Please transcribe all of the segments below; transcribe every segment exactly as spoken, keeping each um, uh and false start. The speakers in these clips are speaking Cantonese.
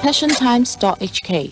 passion times dot h k。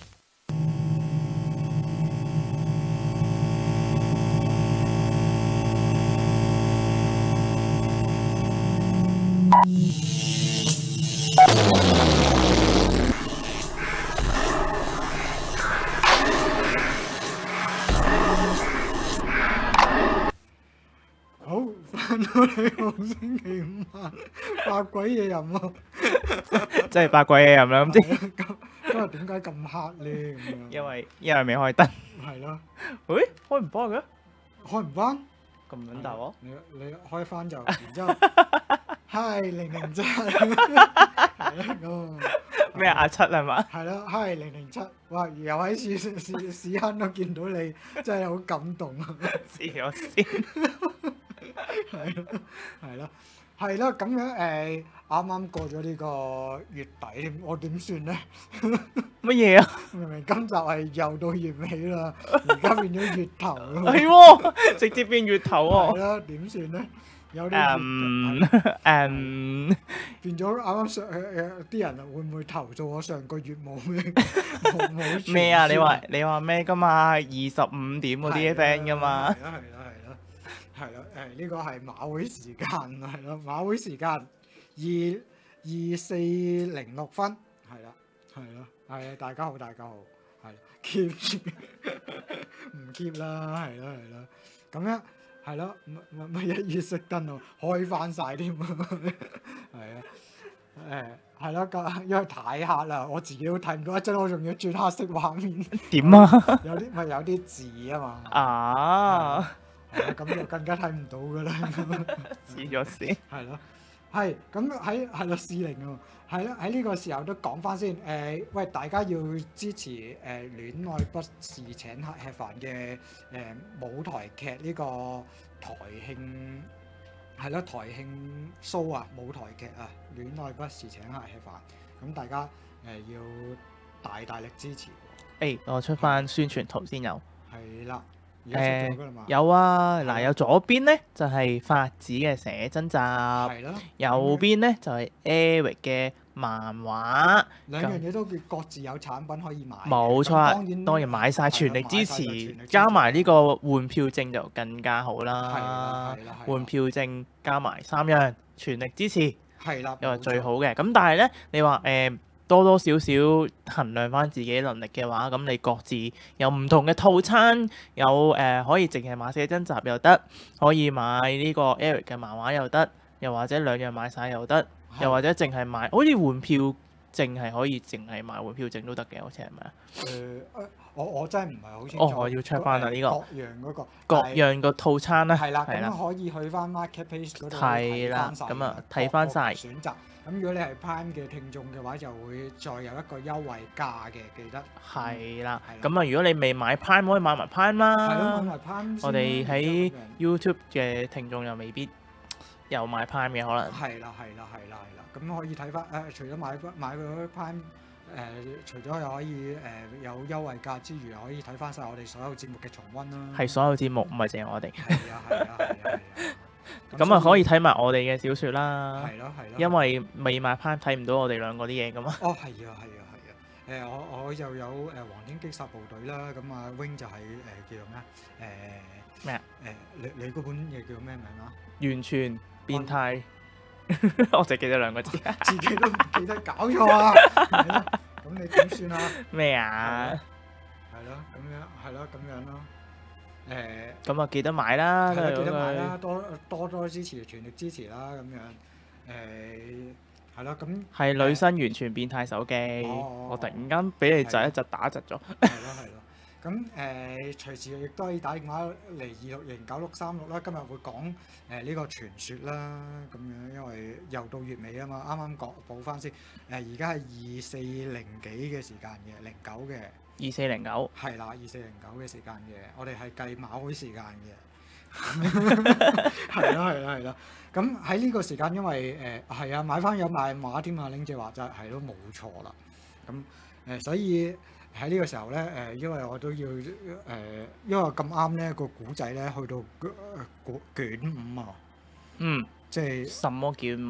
好，翻到嚟好星期五晚，八鬼嘢飲喎。 即係八鬼嘢飲啦，咁即係啊今今日點解咁黑咧？咁樣因為因為未開燈。 係咯， 誒，開唔翻嘅？ 開唔翻？ 咁撚大喎！ 你你開翻就，然之後係零零七，係啦咁。 咩阿七係嘛？ 係咯，係零零七，哇！又喺屎屎屎坑度見到你，真係好感動啊！ 黐咗線。 係咯，係咯，係咯，咁樣誒，啱啱過咗呢個月底添，我點算咧？ 乜嘢啊？ 明明今集係又到月尾啦，而家變咗月頭咯。 係喎，直接變月頭喎。 係啦，點算咧？有啲月誒係誒， 變咗啱啱上誒誒啲人會唔會投訴我上個月冇咩冇冇傳咩啊？你話輸你話咩噶嘛？二十五點嗰啲 friend 噶嘛？ 係啦係啦係啦係啦誒呢個係馬會時間係咯，馬會時間二二四零六分係啦係咯係啊，大家好大家好係 keep 住唔 keep 啦係咯係咯咁樣。係咯，咪咪咪一月熄燈喎，開翻晒添啊！係啊，誒係咯，咁因為太黑啦，我自己都睇唔到，一陣我仲要轉黑色畫面。 點啊？ 有啲咪有啲字啊嘛。 啊！ 係啊，咁就更加睇唔到噶啦。 黐咗線。 係咯，係咁喺係咯，四零喎。係啦，喺呢個時候都講翻先，誒、呃、喂，大家要支持誒、呃《戀愛不是請客吃飯》嘅誒舞台劇呢個台慶係咯，台慶 show 啊，舞台劇啊，《戀愛不是請客吃飯》，咁大家誒、呃、要大大力支持喎。 誒，我出翻宣傳圖先有。 係啦，而家出咗㗎啦嘛。 有啊， 係啊嗱有左邊咧就係法子嘅寫真集， 係咯， 右邊咧就係 Eric 嘅漫畫。 兩樣嘢都叫各自有產品可以買嘅。 冇錯啊咁當然當然買晒， 係啦全力支買晒就全力持， 支持加埋呢個換票證就更加好係啦啦係啦係啦。 換票證加埋三樣，全力支持， 係啦， 又係冇錯最好嘅。咁但係咧，你話誒、呃多多少少衡量翻自己能力嘅話，咁你各自有唔同嘅套餐，有誒、呃、可以淨係買寫真集又得，可以買呢個 Eric 嘅漫畫又得，又或者兩樣買晒又得，又或者淨係買，好似換票證係可以淨係買換票證都得嘅，好似係咪啊？ 誒誒，我我真係唔係好清楚。 哦我要 check 返啦呢個各樣嗰個各但係樣個套餐咧， 係啦， 係啦， 咁可以去翻 marketplace 嗰度係啦睇返晒咁啊各睇返晒各選擇。咁如果你係 Prime 嘅聽眾嘅話，就會再有一個優惠價嘅，記得。 係啦係啦。 咁啊，如果你未買 Prime，可以買埋 Prime 係咯，買啦。 埋 Prime 先啦我哋喺然之後咁樣 YouTube 嘅聽眾又未必有買 Prime 嘅可能。 係啦，係啦，係啦，係啦，咁可以睇翻誒，除咗買買嗰 Prime 誒、除咗又可以誒、有優惠價之餘，又可以睇翻晒我哋所有節目嘅重温啦。 係所有節目，唔係淨係我哋。 係啊，係啊，係啊，係啊。 咁啊，可以睇。 睇埋我哋嘅小説啦。 係咯，係咯。 因為未買 Prime 睇唔到我哋兩個啲嘢噶嘛。 哦，係啊，係啊，係啊。誒、我我又有誒、黃天擊殺部隊啦，咁啊 Wing 就係、誒、叫做咩誒咩啊？ 誒、你你嗰本嘢叫咩名啊？ 完全變態。我淨係記得兩個字。 自己都唔記得，搞錯啊！係咯，咁你點算啊？ 咩啊？ 係咯，咁樣係咯，咁樣咯。誒、 咁啊，記得買啦。 係啦，記得都係嗰句買啦，多多多支持，全力支持啦，咁樣誒係咯，咁係女生完全變態手機。 哦我突然間俾你窒一窒打窒咗。 係咯係咯，咁誒、隨時亦都可以打電話嚟二六零九六三六啦。今日會講誒呢個傳說啦，咁樣因為又到月尾啊嘛，啱啱講補翻先。誒而家係二四零幾嘅時間嘅，零九嘅。 二四零九。 係啦，二四零九嘅時間嘅，我哋係計馬會時間嘅，係啦係啦係啦。咁喺呢個時間，因為誒係啊買翻有賣馬添啊，拎姐話就係係咯冇錯啦。咁誒、呃所以喺呢個時候咧誒、呃因為我都要誒、呃因為咁啱咧個古仔咧去到呃卷卷五啊， 嗯， 即係什麼叫啊？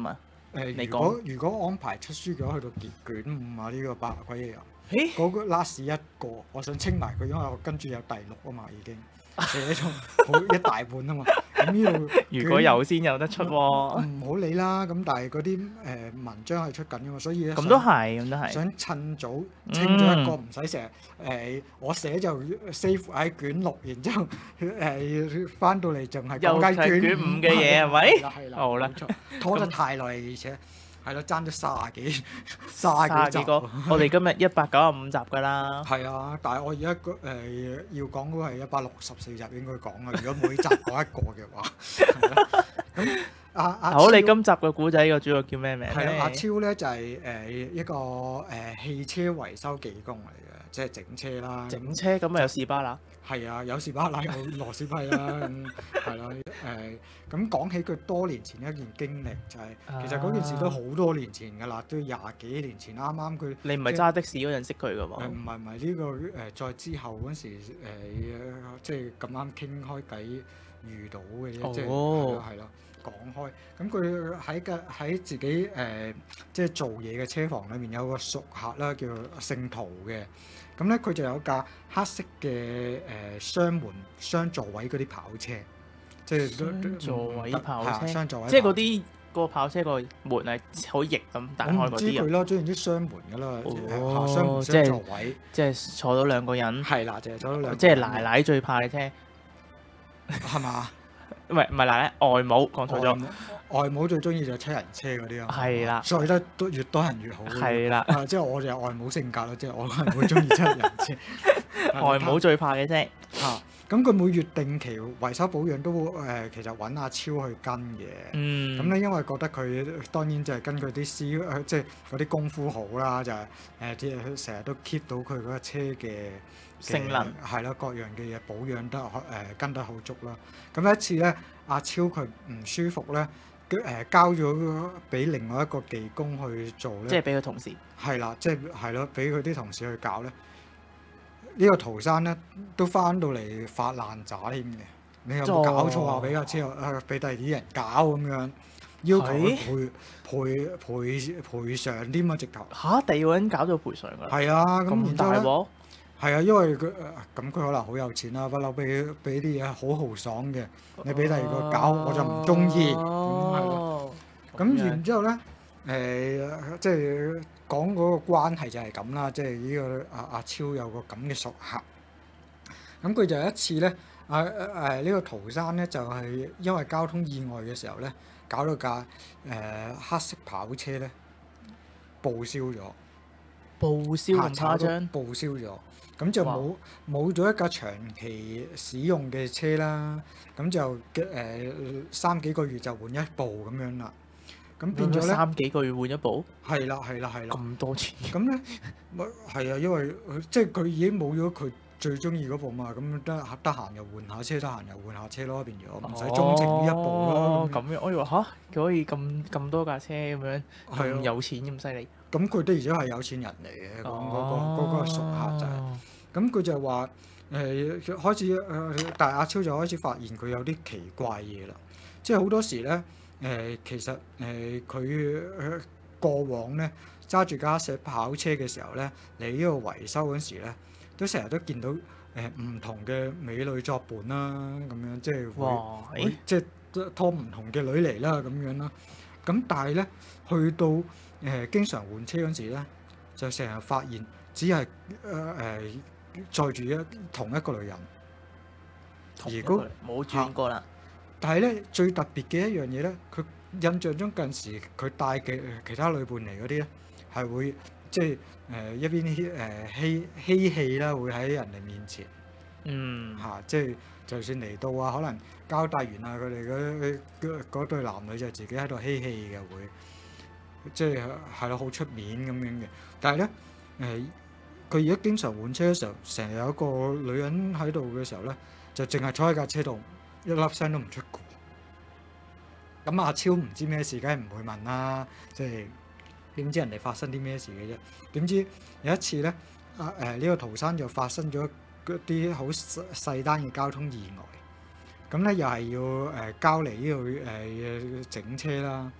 誒， 你如果如果安排出書嘅話，去到卷卷五啊，呢、個百鬼夜遊咦？ 嗰個 last 一個，我想清埋佢，因為我跟住有第六啊嘛，已經寫咗好一大半啊嘛。咁呢度如果有先有得出喎。 唔好理啦。咁但係嗰啲誒文章係出緊噶嘛，所以咧咁都係，咁都係。 想趁早清咗一個， 嗯唔使成日誒我寫就 save 喺卷六，然之後誒翻到嚟仲係講緊又係卷五嘅嘢係咪係啦係啦， 好啦冇錯，拖得太耐，而且係咯，爭咗卅幾卅幾集卅幾個，我哋今日一百九十五集㗎啦。 係啊，但係我而家個誒要講嗰個係一百六十四集應該講啊。如果每集講一個嘅話，係啦咁阿阿好， 超你今集嘅古仔個主角叫咩名係啦，阿咧？ 超咧就係誒一個誒汽車維修技工嚟嘅，即係整車啦。 整車咁咪有士巴拿。 係啊，有士巴拿有螺絲批啦，咁係啦誒。咁講起佢多年前一件經歷，就係其實嗰件事都好多年前㗎啦，都廿幾年前啱啱佢。 你唔係揸的士嗰陣識佢㗎誒喎？ 唔係唔係呢個誒，再之後嗰時誒、即係咁啱傾開偈遇到嘅啫，即係係哦咯係咯講開。咁佢喺嘅喺自己誒、即係做嘢嘅車房裏面有個熟客啦，叫姓陶嘅。咁咧佢就有架黑色嘅誒、雙門雙座位嗰啲跑車，即係雙座位跑車係啊雙座位跑車， 即係嗰啲個跑車個門係好翼咁打開我唔嗰啲啊？ 知佢啦，總言之雙門㗎啦， 哦誒下雙門即係雙座位即係坐到兩個人， 係啦，就係咗兩即係奶奶最怕嘅車， 係嘛？ 唔係唔係奶奶外母講錯咗， 外母外母最中意就係七人車嗰啲啊， 係啦所以咧都越多人越好。 係啦， 啊，即係我就係外母性格咯，即係我係會中意七人車。 外母最怕嘅車。 啊，咁佢每月定期維修保養都誒、呃其實揾阿超去跟嘅。 嗯， 咁咧，因為覺得佢當然就係根據啲師，呃即係嗰啲功夫好啦，就係誒即係成日都 keep 到佢嗰個車嘅性能係啦，各樣嘅嘢保養得誒、呃跟得好足啦。咁一次咧，阿超佢唔舒服咧，誒、呃交咗俾另外一個技工去做咧， 即係俾佢同事。 係啦，即係係咯，俾佢啲同事去搞咧。呢、個陶山咧都翻到嚟發爛渣添嘅，你有冇搞錯啊？俾阿超誒俾第二啲人搞咁樣，要求佢賠賠賠賠償添啊！直頭嚇，第二個人搞到賠償㗎， 係啊，咁咁然之後咧大鑊。 係啊，因為佢呃咁佢可能好有錢啦，不嬲俾俾啲嘢好豪爽嘅，你俾第二個搞我就唔中意，咁係咯。 哦， 咁然之後咧，誒、即係講嗰個關係就係咁啦，即係呢、個阿阿超有個咁嘅熟客。咁佢就有一次咧，啊誒呢個陶山咧就係、因為交通意外嘅時候咧，搞到架誒、黑色跑車咧報銷咗， 報銷咁炒到誇張， 報銷咗，咁就冇冇咗一架長期使用嘅車啦，咁就嘅誒、三幾個月就換一部咁樣啦，咁變咗咧。 三幾個月換一部， 係啦，係啦，係啦。 咁多錢。 咁咧，咪係啊，因為佢即係佢已經冇咗佢最中意嗰部嘛，咁得得閒又換下車，得閒又換下車咯，變咗唔使鍾情呢一部咯。 哦，咁樣，我以為吓，佢可以咁咁多架車咁樣， 係啊咁有錢咁犀利。 咁佢的而且確係有錢人嚟嘅，講嗰個嗰個熟客就係。 哦咁佢就話誒開始誒、呃但係阿超就開始發現佢有啲奇怪嘢啦，即係好多時咧誒、呃其實誒佢、呃過往咧揸住架寫跑車嘅時候咧，嚟呢個維修嗰時咧，都成日都見到誒唔、呃同嘅美女作伴啦，咁樣即係會哇！ 會誒即係拖唔同嘅女嚟啦，咁樣啦。咁但係咧，去到誒、呃、經常換車嗰時咧，就成日發現只係誒誒載住一同一個女人。 同一如果個冇轉過啦， 但係咧，最特別嘅一樣嘢咧，佢印象中近時佢帶嘅其他女伴嚟嗰啲咧，係會即係誒、呃一邊誒、呃、嬉嬉戲啦，會喺人哋面前嗯， 嚇、即係就算嚟到啊，可能交代完啊，佢哋嗰嗰嗰對男女就自己喺度嬉戲嘅會，即係係咯好出面咁樣嘅。但係咧誒，佢而家經常換車嘅時候，成日有一個女人喺度嘅時候咧，就淨係坐喺架車度，一粒聲都唔出過。咁阿超唔知咩事，梗係唔會問啦。即係點知人哋發生啲咩事嘅啫？點知有一次咧，啊誒呢個陶山就發生咗嗰啲好細細單嘅交通意外。咁咧又係要誒、呃交嚟呢度誒整車啦。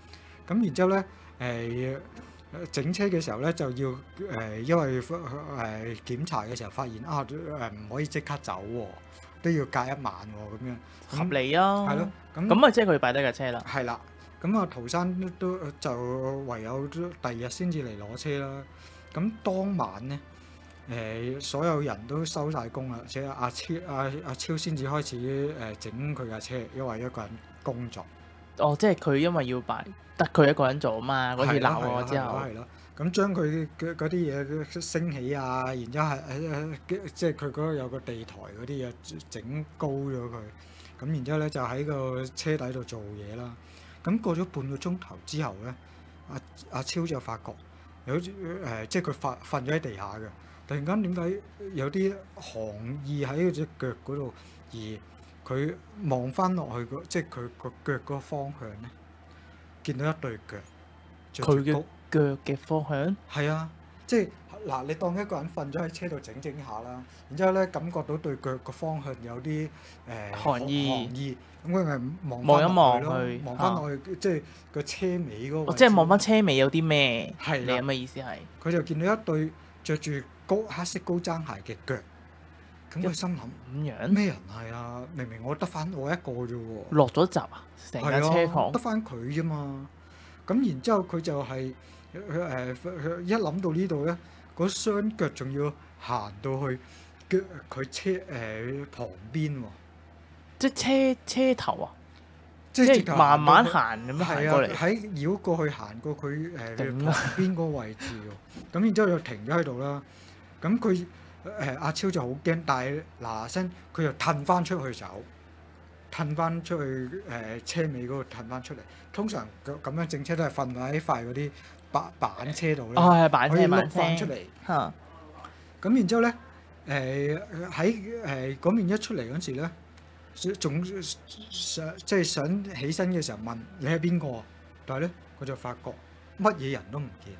咁然之後咧誒整車嘅時候咧就要誒、呃，因為誒、呃、檢查嘅時候發現啊誒唔可以即刻走喎、哦，都要隔一晚喎、哦、咁樣。 合理啊。 係咯，咁咁啊，即係佢擺低架車啦。 係啦，咁啊陶生都就唯有第二日先至嚟攞車啦。咁當晚咧誒、呃、所有人都收晒工啦，即係阿超阿阿超先至開始誒整佢架車，因為一個人工作。 哦，即係佢因為要擺得佢一個人做啊嘛，嗰次鬧我之後， 係咯，咁將佢嘅嗰啲嘢升起啊，然之後係誒即係佢嗰度有個地台嗰啲嘢整高咗佢，咁然之後咧就喺個車底度做嘢啦。咁過咗半個鐘頭之後咧，阿阿超就發覺有誒、呃、即係佢瞓瞓咗喺地下嘅，突然間點解有啲寒意喺佢隻腳嗰度，而佢望翻落去個即係佢個腳嗰個方向咧，見到一對腳。 佢嘅腳嘅方向係啊，即係嗱，你當一個人瞓咗喺車度整整下啦，然之後咧感覺到對腳個方向有啲誒、呃、 寒意寒意，咁佢咪望望一望落去去咯，望翻落去，即係個車尾嗰個位置。 哦即係望翻車尾有啲咩？ 係啦你咁嘅意思係？ 佢就見到一對着住高黑色高踭鞋嘅腳，咁佢心諗咁樣咩人係啊？明明我得翻我一個啫喎， 落咗閘啊！成架車房得翻佢啫嘛。咁然之後佢就係誒誒一諗到呢度咧，嗰雙腳仲要行到去腳佢車誒、呃、旁邊喎， 即係車車頭啊！ 即即係係直頭行慢慢到去行咁樣行係啊， 過嚟。 喺繞過去行過佢誒、呃、 頂旁邊嗰個位置喎。咁然之後就停咗喺度啦。咁佢誒阿超就好驚，但係嗱嗱聲佢就褪翻出去走，褪翻出去誒、呃、車尾嗰度褪翻出嚟。通常咁咁樣整車都係瞓喺塊嗰啲板板車度咧， 哦，係板可以碌車板車翻出嚟。 嚇， 咁然之後咧，誒喺誒嗰面一出嚟嗰時咧，仲想即係想起身嘅時候問你係邊個？但係咧，佢就發覺乜嘢人都唔見，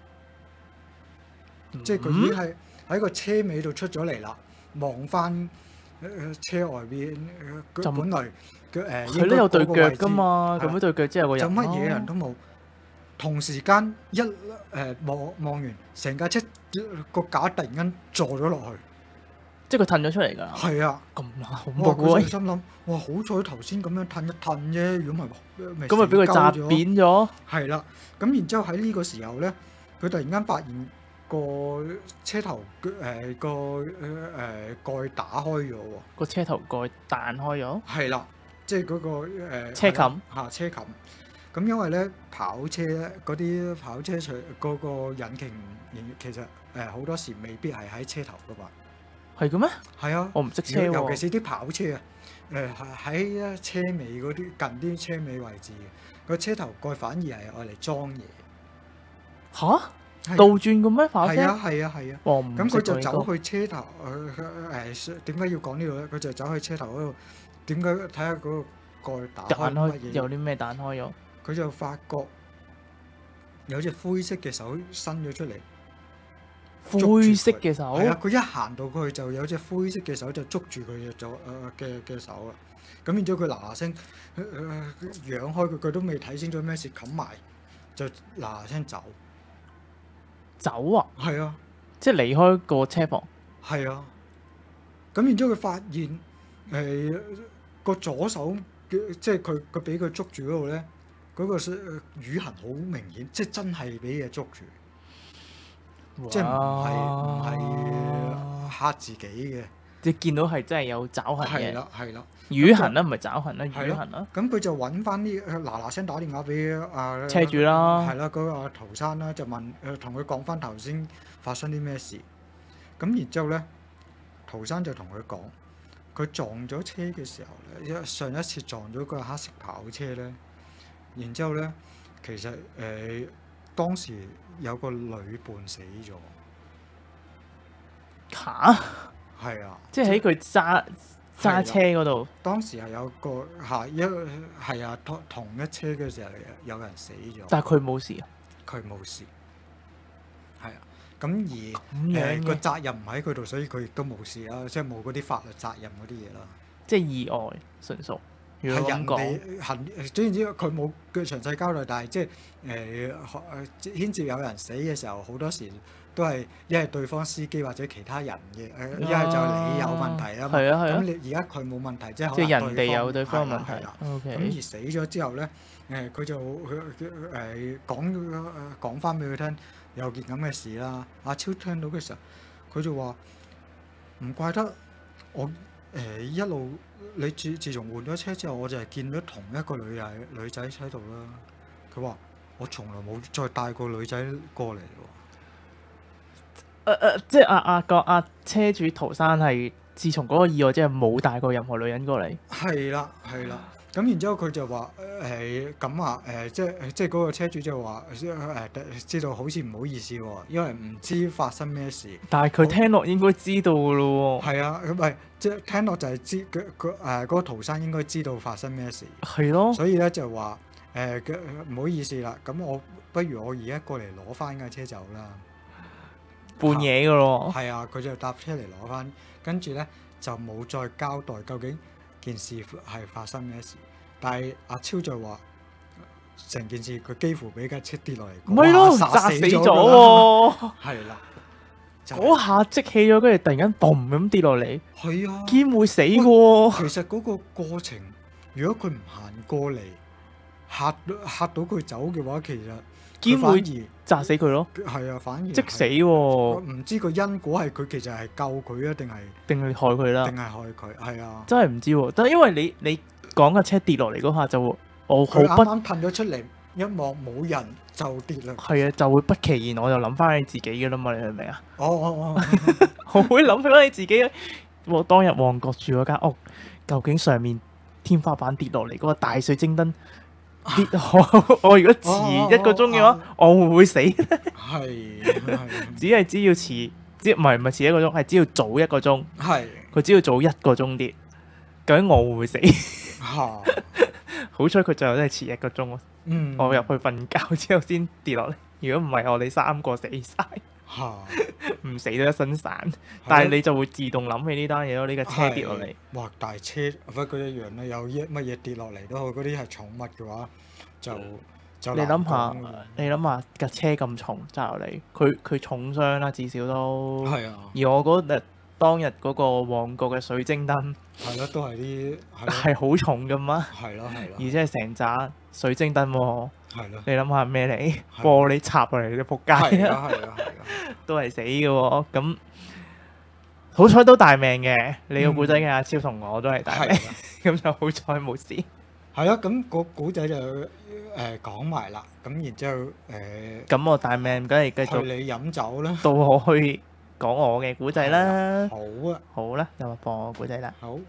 嗯即係佢已經係喺個車尾度出咗嚟啦，望翻誒車外邊，佢就本來嘅誒佢都有對腳㗎嘛。 嘛，咁樣對腳即係有個人就乜嘢人都冇，同時間一誒、呃、望望完成架車個架突然間坐咗落去， 即係佢褪咗出嚟㗎。 係啊， 咁恐哇！ 怖嘅佢就心諗，哇！好彩頭先咁樣褪一褪啫，如果唔係咪咁咪俾佢砸死鳩咗扁咗。 係啦，咁然之後喺呢個時候咧，佢突然間發現個車頭誒、呃、個誒誒蓋打開咗喎， 個車頭蓋彈開咗。 係啦，即係嗰、個誒、呃、 車冚嚇車冚。咁因為咧跑車咧嗰啲跑車除嗰個引擎，其實誒好、呃、多時未必係喺車頭噶嘛。 係嘅咩？ 係啊， 我唔識車喎。 尤其是啲跑車啊，誒喺車尾嗰啲近啲車尾位置嘅個車頭蓋反而係愛嚟裝嘢。 吓？ 係啊倒轉嘅咩跑車？ 係啊係啊係啊。 哇！唔咁佢就識喎呢個走去車頭誒誒點解要講呢度咧？佢就走去車頭嗰度，點解睇下嗰個蓋打開彈開乜嘢？ 有啲咩彈開咗？ 佢就發覺有隻灰色嘅手伸咗出嚟， 灰色嘅手。 係啊！佢一行到過去就有隻灰色嘅手就捉住佢嘅左誒嘅嘅手啦。咁然之後佢嗱嗱聲揚開佢，佢都未睇清楚咩事，冚埋就嗱嗱聲走。 走啊！ 係啊， 即係離開個車房。 係啊。咁然之後佢發現誒個、呃、左手嘅，即係佢佢俾佢捉住嗰度咧，嗰、嗰個誒瘀痕好明顯，即係真係俾嘢捉住。即係唔係唔係嚇自己嘅， 你見到係真係有爪痕係嘅， 啦係啦， 瘀痕啦，唔係爪痕啦， 係咯瘀痕啦。 咁佢就揾翻啲嗱嗱聲打電話俾啊車主啦係啦嗰個阿陶生啦，就問誒同佢講翻頭先發生啲咩事。咁然之後咧，陶生就同佢講，佢撞咗車嘅時候咧，一上一次撞咗個黑色跑車咧，然之後咧，其實誒、呃、當時有個女伴死咗。 吓？ 係啊， 即係喺佢揸揸車嗰度。 當時係有個係一係啊同同一車嘅時候有人死咗， 但係佢冇事啊。 佢冇事。係啊，咁而咁樣誒個嘅， 責任唔喺佢度，所以佢亦都冇事啦，即係冇嗰啲法律責任嗰啲嘢啦。 即係意外純屬。 如果咁係人講， 哋行，總言之佢冇佢詳細交代，但係即係誒誒牽涉有人死嘅時候，好多時都係一係對方司機或者其他人嘅，誒一係就係你有問題啊嘛。 係啊係啊咁你而家佢冇問題，即係即係可能人哋有對方係問題啦係啦。 ，OK， 咁而死咗之後咧，誒佢就佢佢誒講誒講翻俾佢聽有件咁嘅事啦。阿超聽到嘅時候，佢就話唔怪得我誒、呃、一路你自自從換咗車之後，我就係見到同一個女仔女仔喺度啦。佢話我從來冇再帶過女仔過嚟喎。 誒誒、呃，即係阿阿個阿車主陶生係自從嗰個意外之後冇帶過任何女人過嚟。 係啦，係啦。咁然之後佢就話誒咁啊誒，即係即係嗰個車主就話誒、呃、知道好似唔好意思喎，因為唔知發生咩事。 但係佢聽落應該知道噶咯喎。 係啊，咁咪即係聽落就係知佢佢誒嗰個陶生應該知道發生咩事， 係咯， 所以咧就話誒嘅唔好意思啦，咁我不如我而家過嚟攞翻架車走啦。 半夜噶咯。 係啊，佢就搭車嚟攞翻，跟住咧就冇再交代究竟件事係發生咩事。但係阿超就話成件事佢幾乎俾架車跌落嚟， 唔係咯， 嗰下砸死咗咗㗎啦。 喎！ 係啦，就係嗰下即起咗，跟住突然間嘣咁跌落嚟， 係啊。 堅會死嘅喎。 其實嗰個過程，如果佢唔行過嚟嚇嚇到佢走嘅話，其實佢堅會反而砸死佢咯， 係啊，反而即死係喎， 唔知個因果係佢其實係救佢啊，定係定係害佢啦定。係害佢？係啊， 真係唔知喎，但係因為你你講架車跌落嚟嗰下就我好佢啱不啱褪咗出嚟，一望冇人就跌啦。 係啊，就會不其然我就諗翻起自己嘅啦嘛，你明唔明啊？ 哦哦哦， 我會諗翻起自己，我當日旺角住嗰間屋，究竟上面天花板跌落嚟嗰個大水晶燈跌，我我如果遲一個鐘嘅話，我會唔會死咧？ 係係只係只要遲，只唔係唔係遲一個鐘，係只要早一個鐘， 係佢只要早一個鐘跌，究竟我會唔會死？ 嚇， 好彩佢最後都係遲一個鐘喎。 嗯， 我入去瞓覺之後先跌落嚟，如果唔係我哋三個死晒， 嚇， 唔死都一身散。但係你就會自動諗起呢單嘢咯，呢架車跌落嚟。 哇！大車不過一樣咧，有一乜嘢跌落嚟都好，嗰啲係寵物嘅話就就你諗下難講㗎， 你諗下架車咁重揸落嚟，佢佢重傷啦，至少都。 係啊， 而我嗰日當日嗰個旺角嘅水晶燈係咯，都係啲係咯係好重噶嘛， 係咯係而咯且係成扎水晶燈喎。 係咯， 你諗下咩嚟？ 係玻璃插落嚟，你仆街係啊！ 啊係啊係啊， 都係死嘅喎。咁好彩都大命嘅，你個古仔嘅阿超同我都係大命， 係啊咁就好彩冇事。 係咯，咁個古仔就誒講埋啦，咁然之後誒咁我大命梗係繼續去你飲酒啦， 到我去講我嘅古仔啦。 好啊好啦，咁就播我古仔啦。 好，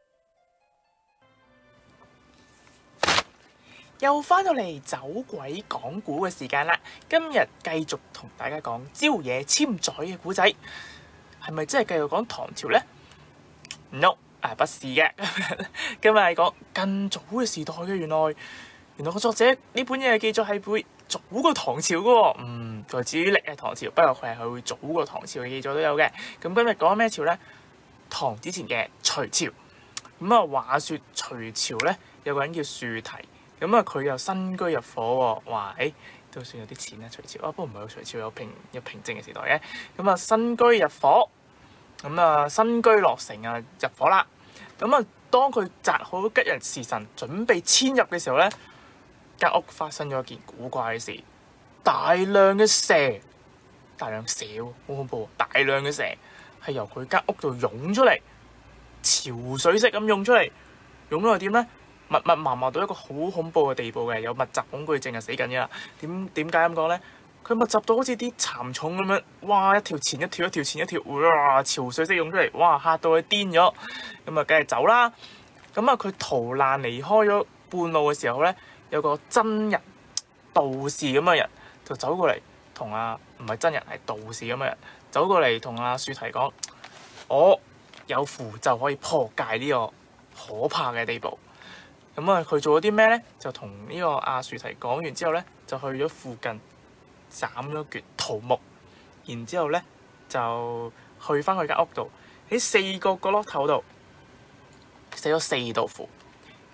又翻到嚟走鬼講古嘅時間啦，今日繼續同大家講朝野簽宰嘅古仔，係咪真係繼續講唐朝呢 ？No，啊不是嘅，今日係講更早嘅時代嘅。原來原來個作者呢本嘢嘅記載係會早過唐朝嘅喎。嗯，佢至於歷係唐朝，不過佢係會早過唐朝嘅記載都有嘅。咁今日講咩朝呢？唐之前嘅隋朝。咁啊，話說隋朝呢，有個人叫樹提。咁啊，佢又新居入伙喎，話誒都算有啲錢啦。隋朝啊，不過唔係，隋朝有平有平靜嘅時代嘅。咁啊，新居入伙，咁啊新居落成啊入伙啦。咁啊，當佢擇好吉日時辰，準備遷入嘅時候咧，間屋發生咗一件古怪嘅事，大量嘅蛇，大量蛇喎，好恐怖！大量嘅蛇係由佢間屋度湧出嚟，潮水式咁湧出嚟，湧到係點咧？密密麻麻到一個好恐怖嘅地步嘅，有密集恐懼症係死緊嘅啦。點點解咁講咧？佢密集到好似啲蠶蟲咁樣，哇！一條前一條，一條前一條，哇！潮水式湧出嚟，哇！嚇到佢癲咗，咁啊，梗係走啦。咁啊，佢逃難離開咗半路嘅時候咧，有個真人道士咁嘅人就走過嚟，同啊唔係真人係道士咁嘅人走過嚟同阿樹提講：我有符就可以破解呢個可怕嘅地步。咁啊，佢做咗啲咩咧？就同呢個阿樹提講完之後咧，就去咗附近斬咗橛桃木，然之後咧就去翻佢間屋度，喺四個角落頭度寫咗四道符。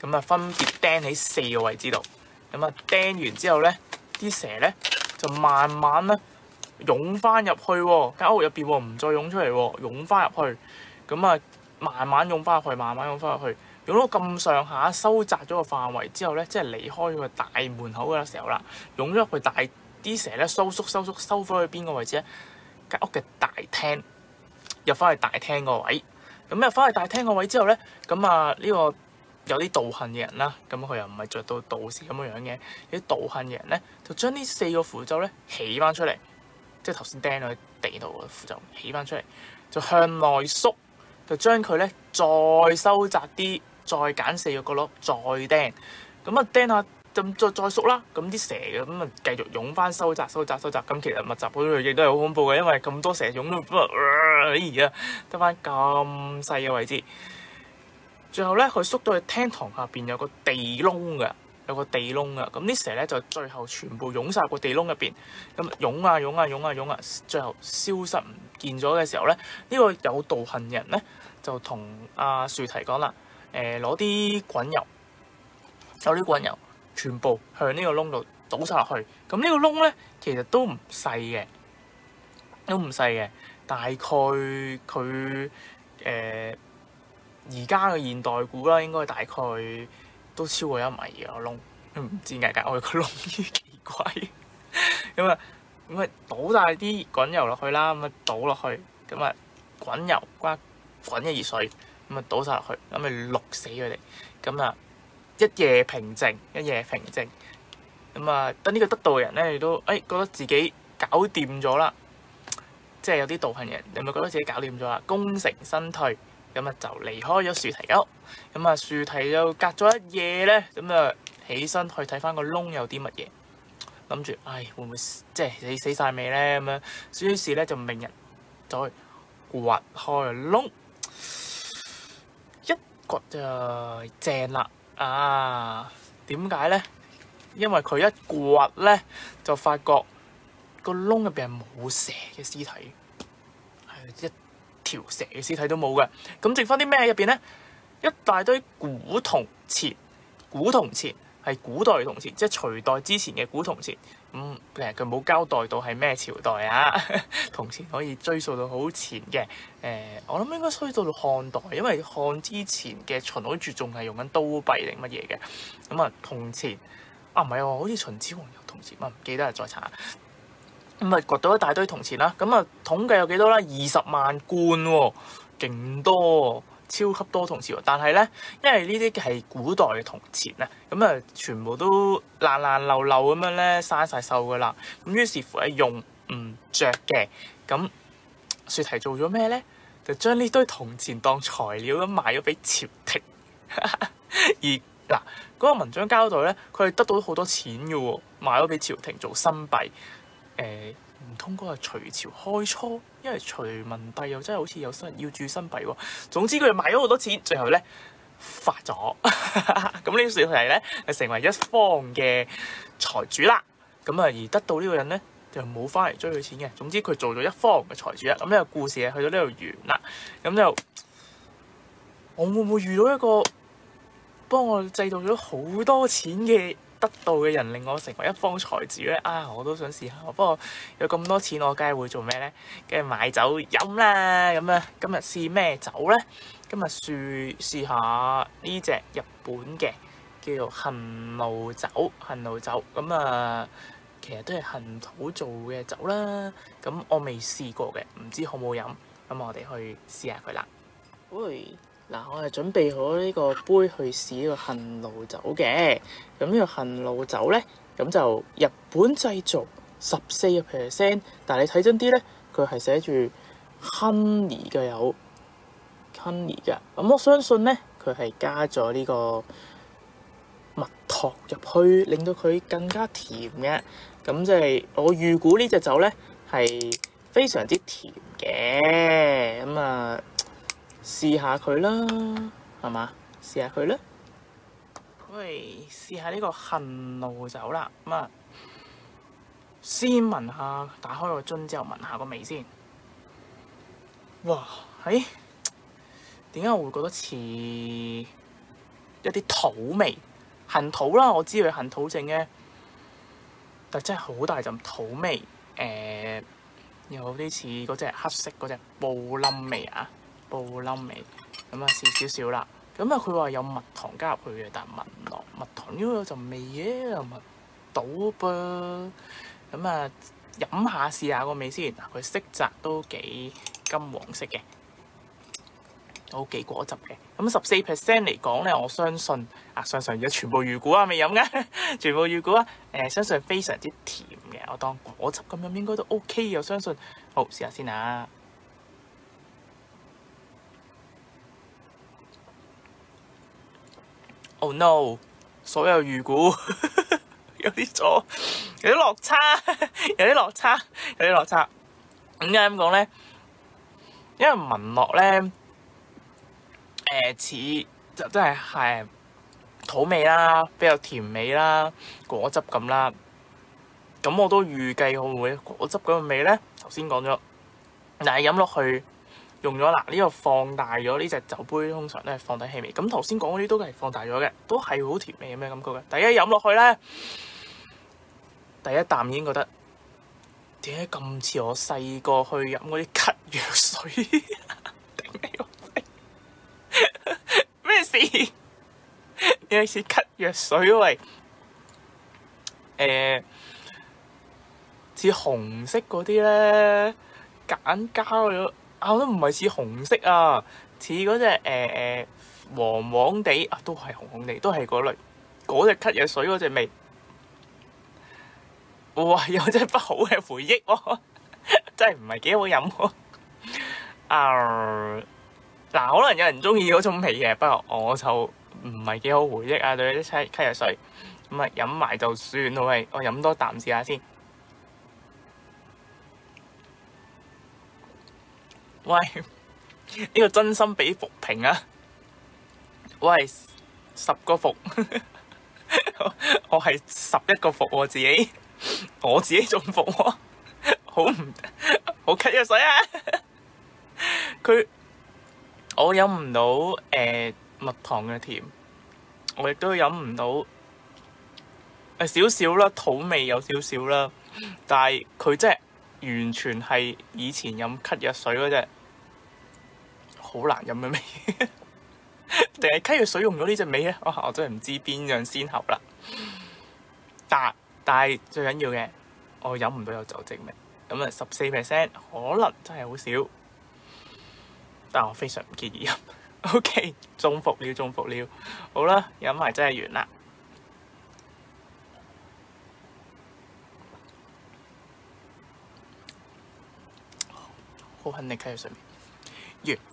咁啊分別釘喺四個位置度。咁啊釘完之後咧，啲蛇咧就慢慢咧湧翻入去喎，間屋入邊喎，唔再湧出嚟喎，湧翻入去。咁啊慢慢湧翻入去，慢慢湧翻入去，湧到咁上下，收窄咗個範圍之後咧，即係離開個大門口嘅時候啦，湧咗入去大啲蛇咧收縮收縮收翻去邊個位置咧？間屋嘅大廳，入翻去大廳個位。咁入翻去大廳個位之後咧，咁啊呢個有啲道行嘅人啦，咁佢又唔係着到道士咁樣樣嘅，有啲道行嘅人咧就將呢四個符咒咧起翻出嚟，即係頭先釘喺地度嘅符咒起翻出嚟，就向內縮，就將佢咧再收窄啲，再揀四個角落再釘，咁啊釘下咁再再縮啦，咁啲蛇嘅咁啊繼續湧翻收窄收窄收窄，咁其實密集嗰度亦都係好恐怖嘅，因為咁多蛇湧到，哎呀得翻咁細嘅位置。最後咧，佢縮到去廳堂下邊有個地窿嘅，有個地窿嘅。咁啲蛇咧就最後全部湧晒個地窿入邊，咁湧啊湧啊湧啊湧啊，最後消失唔見咗嘅時候咧，呢個有道行人咧就同阿樹提講啦，誒攞啲滾油，攞啲滾油，全部向呢個窿度倒晒落去。咁呢個窿咧其實都唔細嘅，都唔細嘅，大概佢誒。而家嘅現代估啦，應該大概都超過一米嘅個窿，唔知點解我個窿幾奇怪。咁啊，咁啊倒晒啲滾油落去啦，咁啊倒落去，咁啊滾油加滾嘅熱水，咁啊倒晒落去，咁咪淥死佢哋。咁啊一夜平靜，一夜平靜。咁啊，等呢個得道嘅人咧，亦都誒、哎、覺得自己搞掂咗啦，即係有啲道行人，你咪覺得自己搞掂咗啦，功成身退。咁啊就離開咗樹提間屋，咁啊樹提就隔咗一夜咧，咁啊起身去睇翻個窿有啲乜嘢，諗住唉會唔會即係死死曬未咧咁樣，於是咧就命人走去掘開個窿，一掘就正啦啊！點解咧？因為佢一掘咧就發覺個窿入邊係冇蛇嘅屍體，係一條蛇嘅屍體都冇嘅，咁剩翻啲咩入邊咧？一大堆古銅錢，古銅錢係古代嘅銅錢，即係隋代之前嘅古銅錢。咁其實佢冇交代到係咩朝代啊？銅錢可以追溯到好前嘅，誒、呃，我諗應該追到到漢代，因為漢之前嘅秦好似仲係用緊刀幣定乜嘢嘅。咁啊，銅錢啊唔係喎，好似秦始皇有銅錢，我唔記得啦，再查下。咁啊，掘到一大堆銅錢啦，咁啊統計有幾多啦？二十萬貫喎，勁多喎，超級多銅錢喎。但係咧，因為呢啲係古代嘅銅錢啊，咁啊全部都爛爛漏漏咁樣咧，生晒鏽噶啦。咁於是乎係用唔着嘅。咁雪提做咗咩咧？就將呢堆銅錢當材料咁賣咗俾朝廷。而嗱，嗰個文章交代咧，佢係得到好多錢嘅喎，賣咗俾朝廷做新幣。誒唔通嗰個隋朝開初，因為隋文帝又真係好似有新要鑄新幣喎。總之佢賣咗好多錢，最後咧發咗。咁呢個小題咧就成為一方嘅財主啦。咁啊而得到呢個人咧就冇翻嚟追佢錢嘅。總之佢做咗一方嘅財主啦。咁呢個故事啊去到呢度完啦。咁就我會唔會遇到一個幫我製造咗好多錢嘅得到嘅人，令我成為一方財主咧？啊，我都想試下。不過有咁多錢，我梗係會做咩咧？梗係買酒飲啦。咁啊，今日試咩酒咧？今日試試下呢隻日本嘅叫做恨怒酒。恨怒酒咁啊，其實都係恨土做嘅酒啦。咁我未試過嘅，唔知好唔好飲。咁我哋去試下佢啦。喂！嗱，我係準備好呢個杯去試呢個恨怒酒嘅。咁呢個恨怒酒咧，咁就日本製造，十四個 percent。但係你睇真啲咧，佢係寫住 honey 嘅，有 honey 嘅。咁我相信咧，佢係加咗呢個蜜糖入去，令到佢更加甜嘅。咁即係我預估呢隻酒咧係非常之甜嘅。咁啊〜試下佢啦，係嘛？試下佢啦。喂，試下呢個恨怒酒啦。咁啊，先聞下，打開個樽之後聞下個味先。哇，誒、欸，點解我會覺得似一啲土味，痕土啦，我知佢痕土症嘅，但真係好大陣土味，誒、呃、有啲似嗰隻黑色嗰隻布冧味啊，布冧味，咁啊試少少啦。咁啊佢話有蜜糖加入去嘅，但係聞落蜜糖應該有陣味嘅，又聞到噃。咁啊飲下試下個味先，佢色澤都幾金黃色嘅，都幾果汁嘅。咁十四 percent 嚟講咧，我相信啊，相信而家全部預估啊，未飲嘅，全部預估啊，誒、呃、相信非常之甜嘅，我當果汁咁飲應該都 OK 嘅，我相信。好，試下先啊！Oh no！ 所有預估有啲錯，有啲落差，有啲落差，有啲落差。點解咁講咧？因為聞落咧，誒、呃、似就真係係土味啦，比較甜味啦，果汁咁啦。咁我都預計會唔會果汁嗰個味咧？頭先講咗，但係飲落去。用咗嗱，呢個放大咗呢隻酒杯，通常都係放大氣味。咁頭先講嗰啲都係放大咗嘅，都係好甜味咁嘅感覺嘅。第一飲落去咧，第一啖已經覺得點解咁似我細個去飲嗰啲咳藥水？頂你個肺！咩事？點解似咳藥水喂？誒、呃，似紅色嗰啲咧，揀膠咗。啊！都唔係似紅色啊，似嗰隻誒誒黃黃地啊，都係紅紅地，都係嗰類嗰隻咳藥水嗰隻味。哇！有隻不好嘅回憶喎、啊，真係唔係幾好飲喎。啊嗱，可能有人中意嗰種味嘅，不過我就唔係幾好回憶啊。對啲咳咳藥水咁啊，飲埋就算咯。喂，我飲多啖試下先。喂，呢、這個真心俾服評啊！喂，十個服，我係十一個服我自己，我自己仲服喎，好唔好咳藥水啊！佢我飲唔到誒、呃、蜜糖嘅甜，我亦都飲唔到誒少少啦，土味有少少啦，但係佢真係。完全係以前飲咳藥水嗰隻好難飲嘅味，定係咳藥水用咗呢隻味咧？我真係唔知邊樣先後啦。但但係最緊要嘅，我飲唔到有酒精味。咁啊，十四 percent 可能真係好少，但我非常唔建議飲。OK， 中伏了，中伏了。好啦，飲埋真係完啦。好肯定咳藥水味，完。